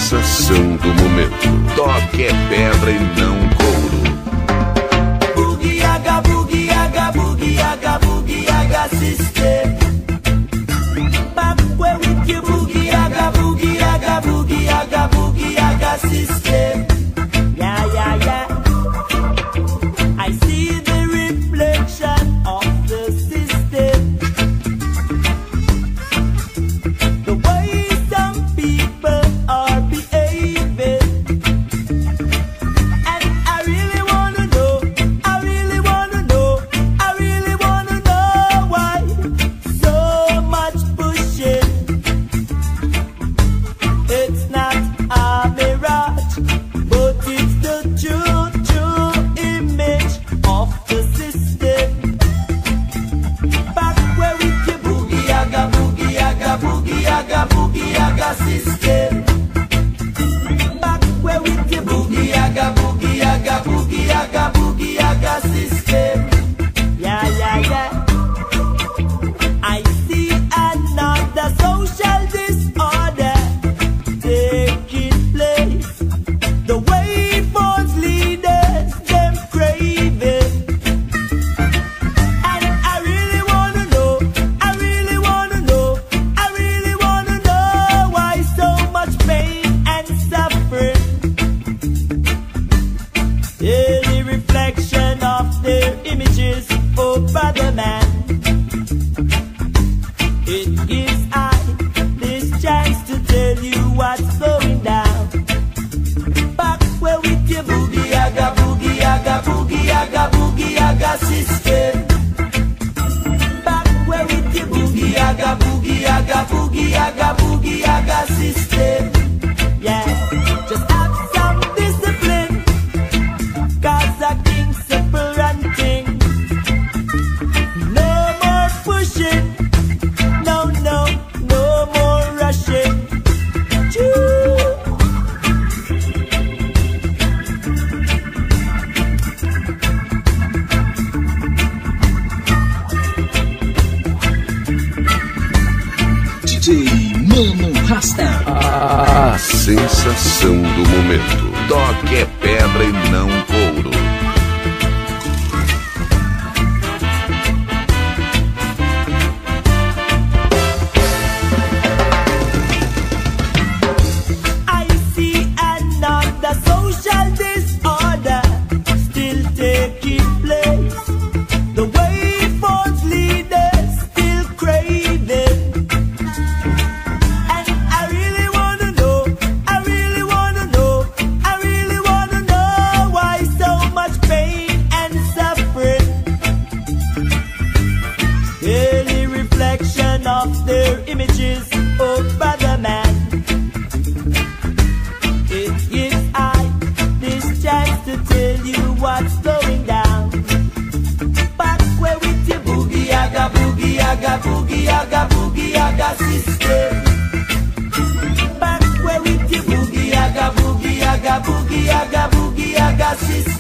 sensação do momento. Toque é pedra e não couro. Boogie Yaga, Boogie Yaga, Boogie Yaga, Boogie Yaga system. Back where with you, Boogie Yaga, Boogie Yaga, Boogie Yaga, Boogie Yaga system. Yeah, yeah, yeah. I see the reflection of the system. The way some people are behaving. And I really wanna know, I really wanna know, I really wanna know why so much pushing. It's not a mirage, but it's the true image of the system. Back where with your Boogie Yaga, Boogie Yaga, Boogie Yaga, Boogie Yaga system. Back where with your Boogie Yaga, Boogie Yaga, Boogie Yaga, Boogie Yaga system. Yeah, yeah, yeah. I see another social disorder taking place. The way false leaders them craving. And I really wanna know, I really wanna know, I really wanna know why so much pain and suffering. Any reflection of their images, oh brother man. It gives I this chance to tell you what's going down. Back where with your Boogie Yaga, Boogie Yaga, Boogie Yaga, Boogie Yaga system. Back where with your Boogie Yaga, Boogie Yaga, Boogie Yaga, Boogie Yaga system. Yeah, just have some discipline, 'cause a king simple and king. No more pushing, no, no, no more rushing. Choo. DJ Mano Rasta. A sensação do momento. Toque é pedra e não couro. I see another social disorder still taking place. The way false leaders still craving. And I really wanna know, I really wanna know, I really wanna know why so much pain and suffering. Daily reflection of their images, oh brother man. It gives I this chance to tell you what's going down. Back where with your Boogie Yaga, Boogie Yaga, Boogie Yaga, Boogie Yaga system. Back where with your Boogie Yaga, Boogie Yaga, Boogie Yaga, Boogie Yaga system.